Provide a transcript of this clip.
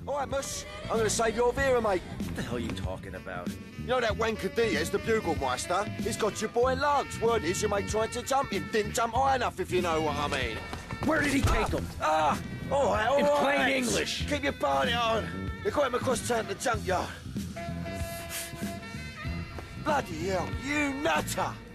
All right, Mus. I'm gonna save your Vera, mate. What the hell are you talking about? You know that wanker Diaz, the bugle-meister? He's got your boy lugs. Word is your mate tried to jump him. Didn't jump high enough, if you know what I mean. Where did he take him? All right, all In right. plain English. Keep your party on. They got him across town to the junkyard. Bloody hell, you nutter!